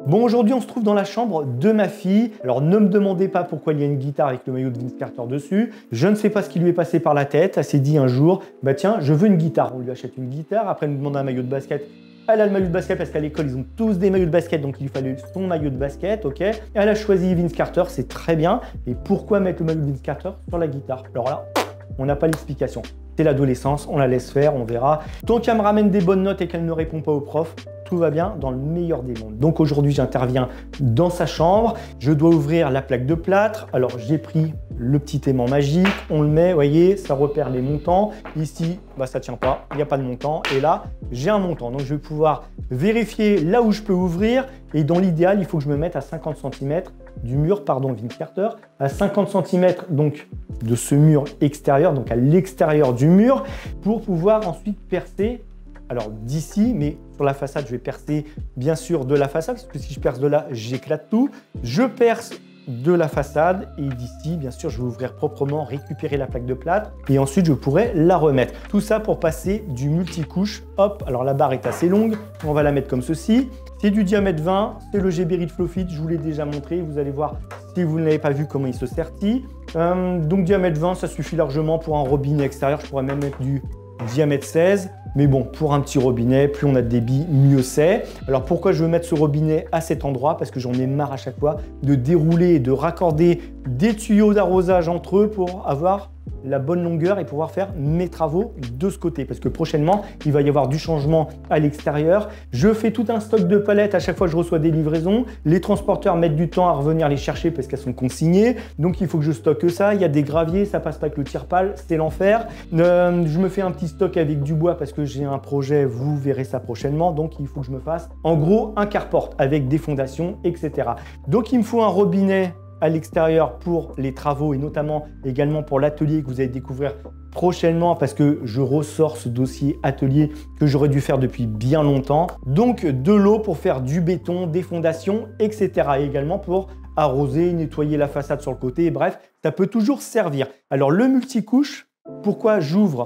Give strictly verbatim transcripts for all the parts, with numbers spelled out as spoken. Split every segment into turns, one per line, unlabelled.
Bon, aujourd'hui, on se trouve dans la chambre de ma fille. Alors, ne me demandez pas pourquoi il y a une guitare avec le maillot de Vince Carter dessus. Je ne sais pas ce qui lui est passé par la tête. Elle s'est dit un jour, bah tiens, je veux une guitare. On lui achète une guitare. Après, elle nous demande un maillot de basket. Elle a le maillot de basket parce qu'à l'école, ils ont tous des maillots de basket, donc il lui fallait son maillot de basket, ok. Elle a choisi Vince Carter, c'est très bien. Et pourquoi mettre le maillot de Vince Carter sur la guitare? Alors là, on n'a pas l'explication. C'est l'adolescence, on la laisse faire, on verra. Tant qu'elle me ramène des bonnes notes et qu'elle ne répond pas au prof, tout va bien dans le meilleur des mondes. Donc aujourd'hui, j'interviens dans sa chambre. Je dois ouvrir la plaque de plâtre. Alors j'ai pris le petit aimant magique, on le met, vous voyez, ça repère les montants. Ici, bah, ça ne tient pas, il n'y a pas de montant. Et là, j'ai un montant. Donc je vais pouvoir vérifier là où je peux ouvrir. Et dans l'idéal, il faut que je me mette à cinquante centimètres du mur, pardon, Vince Carter, à cinquante centimètres donc de ce mur extérieur, donc à l'extérieur du mur, pour pouvoir ensuite percer. Alors d'ici, mais sur la façade, je vais percer bien sûr de la façade, parce que si je perce de là, j'éclate tout. Je perce de la façade et d'ici, bien sûr, je vais ouvrir proprement, récupérer la plaque de plâtre et ensuite je pourrai la remettre. Tout ça pour passer du multicouche. Hop, alors la barre est assez longue, on va la mettre comme ceci. C'est du diamètre vingt, c'est le G-Berit Flowfit, je vous l'ai déjà montré, vous allez voir si vous ne l'avez pas vu comment il se sertit. Euh, donc diamètre vingt, ça suffit largement pour un robinet extérieur, je pourrais même mettre du diamètre seize. Mais bon, pour un petit robinet, plus on a de débit, mieux c'est. Alors pourquoi je veux mettre ce robinet à cet endroit? Parce que j'en ai marre à chaque fois de dérouler et de raccorder des tuyaux d'arrosage entre eux pour avoir la bonne longueur et pouvoir faire mes travaux de ce côté. Parce que prochainement, il va y avoir du changement à l'extérieur. Je fais tout un stock de palettes à chaque fois que je reçois des livraisons. Les transporteurs mettent du temps à revenir les chercher parce qu'elles sont consignées. Donc il faut que je stocke ça. Il y a des graviers, ça passe pas avec le tire-pale, c'est l'enfer. Euh, je me fais un petit stock avec du bois parce que j'ai un projet, vous verrez ça prochainement. Donc il faut que je me fasse en gros un carport avec des fondations, et cetera. Donc il me faut un robinet à l'extérieur pour les travaux et notamment également pour l'atelier que vous allez découvrir prochainement parce que je ressors ce dossier atelier que j'aurais dû faire depuis bien longtemps. Donc de l'eau pour faire du béton, des fondations, et cetera. Et également pour arroser, nettoyer la façade sur le côté. Bref, ça peut toujours servir. Alors le multicouche, pourquoi j'ouvre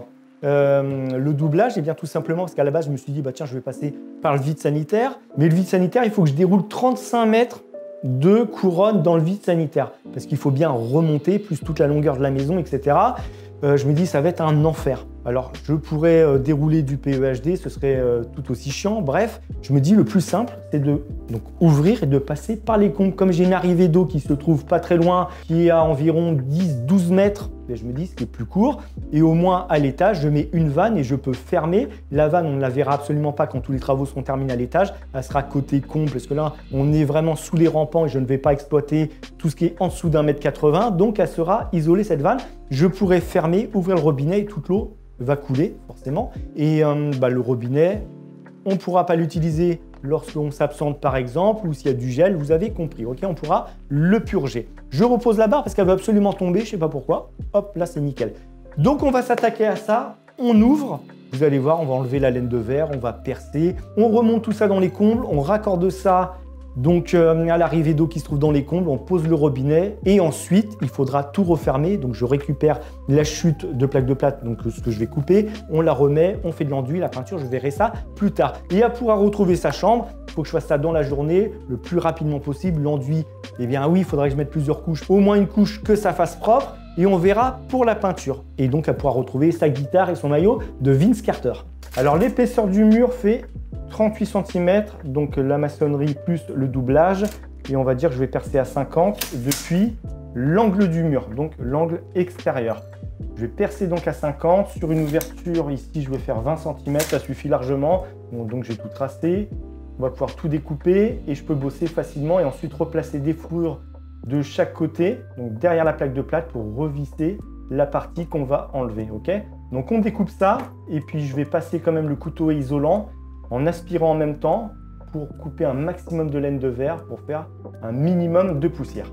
Euh, le doublage? Et bien tout simplement parce qu'à la base je me suis dit bah tiens je vais passer par le vide sanitaire, mais le vide sanitaire il faut que je déroule trente-cinq mètres de couronne dans le vide sanitaire parce qu'il faut bien remonter plus toute la longueur de la maison, etc. Euh, je me dis ça va être un enfer. Alors je pourrais euh, dérouler du P E H D, ce serait euh, tout aussi chiant. Bref, je me dis le plus simple c'est de donc ouvrir et de passer par les combles. Comme j'ai une arrivée d'eau qui se trouve pas très loin, qui est à environ dix douze mètres, je me dis ce qui est plus court et au moins à l'étage je mets une vanne et je peux fermer. La vanne on ne la verra absolument pas quand tous les travaux seront terminés à l'étage, elle sera côté comble parce que là on est vraiment sous les rampants et je ne vais pas exploiter tout ce qui est en dessous d'un mètre quatre-vingts, donc elle sera isolée cette vanne. Je pourrais fermer, ouvrir le robinet et toute l'eau va couler forcément et euh, bah, le robinet on ne pourra pas l'utiliser lorsqu'on s'absente par exemple ou s'il y a du gel, vous avez compris, ok, on pourra le purger. Je repose la barre parce qu'elle va absolument tomber, je sais pas pourquoi. Hop, là c'est nickel. Donc on va s'attaquer à ça, on ouvre, vous allez voir, on va enlever la laine de verre, on va percer, on remonte tout ça dans les combles, on raccorde ça donc euh, à l'arrivée d'eau qui se trouve dans les combles, on pose le robinet et ensuite il faudra tout refermer. Donc je récupère la chute de plaque de plâtre, donc ce que je vais couper, on la remet, on fait de l'enduit, la peinture, je verrai ça plus tard. Et à pouvoir retrouver sa chambre, il faut que je fasse ça dans la journée, le plus rapidement possible. L'enduit, eh bien oui, il faudrait que je mette plusieurs couches, au moins une couche que ça fasse propre et on verra pour la peinture. Et donc à pouvoir retrouver sa guitare et son maillot de Vince Carter. Alors l'épaisseur du mur fait trente-huit centimètres, donc la maçonnerie plus le doublage. Et on va dire que je vais percer à cinquante depuis l'angle du mur, donc l'angle extérieur. Je vais percer donc à cinquante. Sur une ouverture ici, je vais faire vingt centimètres, ça suffit largement. Donc, donc j'ai tout tracé. On va pouvoir tout découper et je peux bosser facilement et ensuite replacer des fourrures de chaque côté, donc derrière la plaque de plâtre pour revisser la partie qu'on va enlever, ok? Donc on découpe ça et puis je vais passer quand même le couteau isolant en aspirant en même temps pour couper un maximum de laine de verre pour faire un minimum de poussière.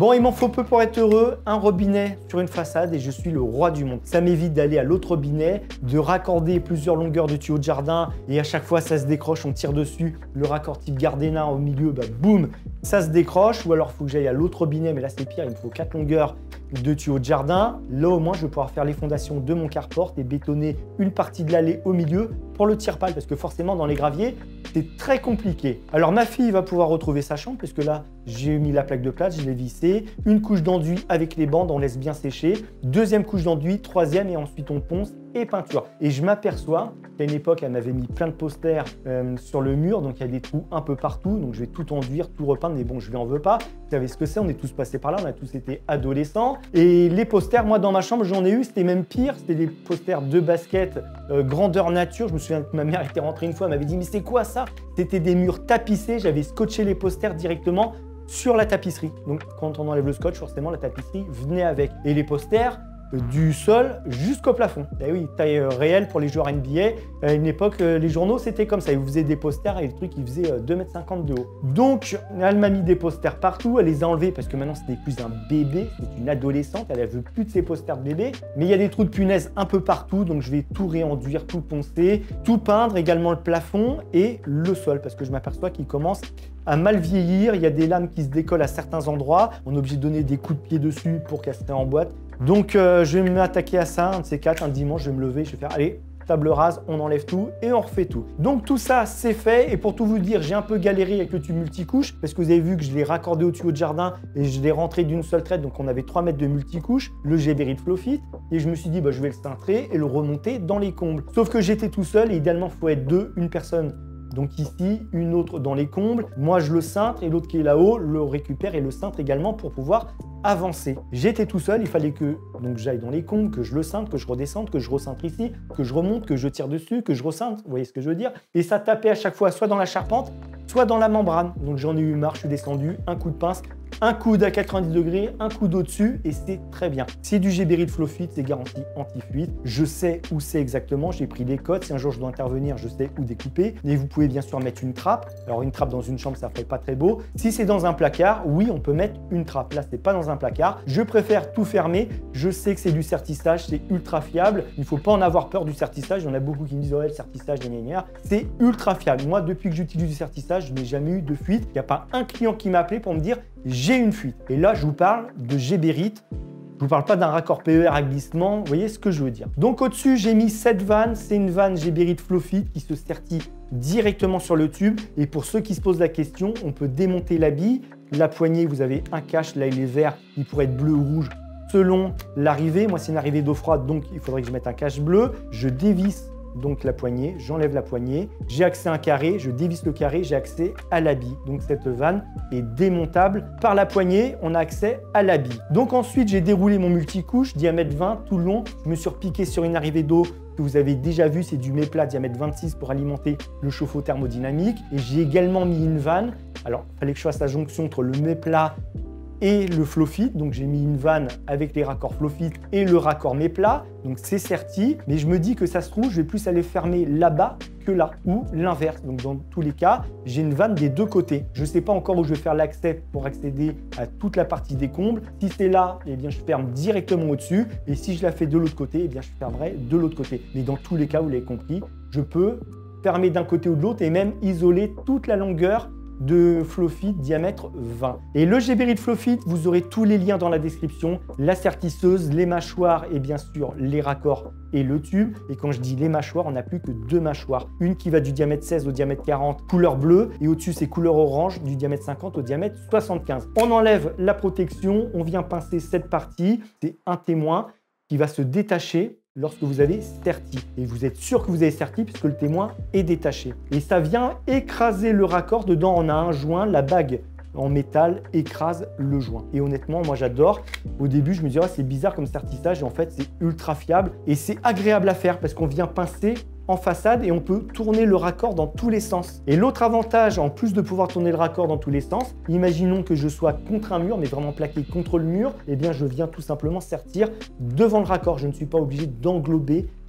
Bon, il m'en faut peu pour être heureux, un robinet sur une façade et je suis le roi du monde. Ça m'évite d'aller à l'autre robinet, de raccorder plusieurs longueurs de tuyaux de jardin et à chaque fois ça se décroche, on tire dessus, le raccord type Gardena au milieu, bah boum, ça se décroche. Ou alors il faut que j'aille à l'autre robinet, mais là c'est pire, il me faut quatre longueurs de tuyaux de jardin. Là au moins je vais pouvoir faire les fondations de mon carport et bétonner une partie de l'allée au milieu pour le tire-palle, parce que forcément dans les graviers c'est très compliqué. Alors ma fille va pouvoir retrouver sa chambre, parce que là j'ai mis la plaque de plâtre, je l'ai vissée, une couche d'enduit avec les bandes, on laisse bien sécher, deuxième couche d'enduit, troisième et ensuite on ponce et peinture. Et je m'aperçois qu'à une époque elle m'avait mis plein de posters euh, sur le mur, donc il y a des trous un peu partout, donc je vais tout enduire, tout repeindre, mais bon je lui en veux pas. Vous savez ce que c'est, on est tous passés par là, on a tous été adolescents. Et les posters, moi dans ma chambre j'en ai eu, c'était même pire, c'était des posters de basket euh, grandeur nature. Je me souviens que ma mère était rentrée une fois, elle m'avait dit mais c'est quoi ça? C'était des murs tapissés, j'avais scotché les posters directement sur la tapisserie. Donc quand on enlève le scotch, forcément la tapisserie venait avec. Et les posters du sol jusqu'au plafond. Et oui, taille euh, réelle pour les joueurs N B A. À une époque, euh, les journaux, c'était comme ça. Ils vous faisaient des posters et le truc, il faisait euh, deux mètres cinquante de haut. Donc, elle m'a mis des posters partout. Elle les a enlevés parce que maintenant, ce n'est plus un bébé, c'est une adolescente. Elle ne veut plus de ses posters de bébé. Mais il y a des trous de punaise un peu partout. Donc, je vais tout réenduire, tout poncer, tout peindre, également le plafond et le sol parce que je m'aperçois qu'il commence à mal vieillir. Il y a des lames qui se décollent à certains endroits. On est obligé de donner des coups de pied dessus pour qu'elle se en boîte. Donc, euh, je vais m'attaquer à ça, un de ces quatre, un dimanche, je vais me lever, je vais faire, allez, table rase, on enlève tout et on refait tout. Donc, tout ça, c'est fait. Et pour tout vous dire, j'ai un peu galéré avec le tube multicouche parce que vous avez vu que je l'ai raccordé au tuyau de jardin et je l'ai rentré d'une seule traite. Donc, on avait trois mètres de multicouche, le Geberit Flowfit. Et je me suis dit, bah, je vais le cintrer et le remonter dans les combles. Sauf que j'étais tout seul et idéalement, il faut être deux, une personne. Donc ici, une autre dans les combles. Moi, je le cintre et l'autre qui est là-haut le récupère et le cintre également pour pouvoir avancer. J'étais tout seul, il fallait que donc j'aille dans les combles, que je le cintre, que je redescende, que je recintre ici, que je remonte, que je tire dessus, que je recintre. Vous voyez ce que je veux dire? Et ça tapait à chaque fois soit dans la charpente, soit dans la membrane. Donc j'en ai eu marre, je suis descendu, un coup de pince, un coude à quatre-vingt-dix degrés, un coude au-dessus et c'est très bien. C'est du Geberit Flowfit, c'est garanti anti-fuite. Je sais où c'est exactement, j'ai pris des codes. Si un jour je dois intervenir, je sais où découper. Et vous pouvez bien sûr mettre une trappe. Alors une trappe dans une chambre, ça ne fait pas très beau. Si c'est dans un placard, oui, on peut mettre une trappe. Là, c'est pas dans un placard. Je préfère tout fermer. Je sais que c'est du certissage, c'est ultra fiable. Il ne faut pas en avoir peur du certissage. Il y en a beaucoup qui me disent, ouais, le certissage, gna, gna, gna. C'est ultra fiable. Moi, depuis que j'utilise du certissage, je n'ai jamais eu de fuite. Il n'y a pas un client qui m'a appelé pour me dire, j'ai une fuite. Et là, je vous parle de Geberit. Je vous parle pas d'un raccord P E R à glissement. Vous voyez ce que je veux dire. Donc au-dessus, j'ai mis cette vanne. C'est une vanne Geberit Flowfit qui se sertit directement sur le tube. Et pour ceux qui se posent la question, on peut démonter la bille. La poignée, vous avez un cache. Là, il est vert. Il pourrait être bleu ou rouge selon l'arrivée. Moi, c'est une arrivée d'eau froide, donc il faudrait que je mette un cache bleu. Je dévisse donc la poignée, j'enlève la poignée, j'ai accès à un carré, je dévisse le carré, j'ai accès à la bille. Donc cette vanne est démontable. Par la poignée, on a accès à la bille. Donc ensuite, j'ai déroulé mon multicouche, diamètre vingt, tout le long. Je me suis repiqué sur une arrivée d'eau que vous avez déjà vu, c'est du méplat diamètre vingt-six pour alimenter le chauffe-eau thermodynamique. Et j'ai également mis une vanne. Alors, il fallait que je fasse la jonction entre le méplat et le Flowfit. Donc j'ai mis une vanne avec les raccords Flowfit et le raccord méplat. Donc c'est serti, mais je me dis que ça se trouve, je vais plus aller fermer là-bas que là, ou l'inverse. Donc dans tous les cas, j'ai une vanne des deux côtés. Je ne sais pas encore où je vais faire l'accès pour accéder à toute la partie des combles. Si c'est là, eh bien je ferme directement au-dessus. Et si je la fais de l'autre côté, eh bien je fermerai de l'autre côté. Mais dans tous les cas, vous l'avez compris, je peux fermer d'un côté ou de l'autre et même isoler toute la longueur de Flowfit diamètre vingt. Et le Geberit Flowfit, vous aurez tous les liens dans la description, la sertisseuse, les mâchoires et bien sûr les raccords et le tube. Et quand je dis les mâchoires, on n'a plus que deux mâchoires. Une qui va du diamètre seize au diamètre quarante, couleur bleue, et au-dessus c'est couleur orange, du diamètre cinquante au diamètre soixante-quinze. On enlève la protection, on vient pincer cette partie, c'est un témoin qui va se détacher lorsque vous avez serti. Et vous êtes sûr que vous avez serti puisque le témoin est détaché. Et ça vient écraser le raccord. Dedans, on a un joint, la bague en métal écrase le joint. Et honnêtement, moi j'adore. Au début, je me disais, oh, c'est bizarre comme sertissage. Et en fait, c'est ultra fiable. Et c'est agréable à faire parce qu'on vient pincer en façade et on peut tourner le raccord dans tous les sens. Et l'autre avantage, en plus de pouvoir tourner le raccord dans tous les sens, imaginons que je sois contre un mur, mais vraiment plaqué contre le mur, eh bien je viens tout simplement sertir devant le raccord. Je ne suis pas obligé d'englober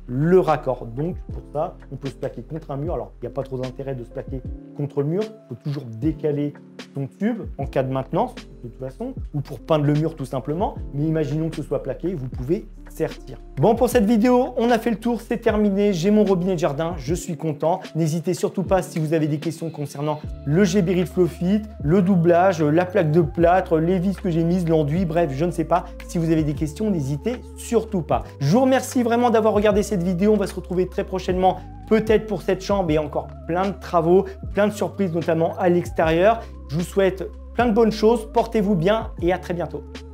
le raccord. Donc pour ça, on peut se plaquer contre un mur. Alors il n'y a pas trop d'intérêt de se plaquer contre le mur. Il faut toujours décaler son tube en cas de maintenance de toute façon, ou pour peindre le mur tout simplement. Mais imaginons que ce soit plaqué, vous pouvez sertir. Bon, pour cette vidéo, on a fait le tour, c'est terminé. J'ai mon robinet de jardin, je suis content. N'hésitez surtout pas si vous avez des questions concernant le Geberit Flowfit, le doublage, la plaque de plâtre, les vis que j'ai mises, l'enduit, bref, je ne sais pas. Si vous avez des questions, n'hésitez surtout pas. Je vous remercie vraiment d'avoir regardé cette vidéo. On va se retrouver très prochainement, peut-être pour cette chambre et encore plein de travaux, plein de surprises, notamment à l'extérieur. Je vous souhaite plein de bonnes choses, portez-vous bien et à très bientôt.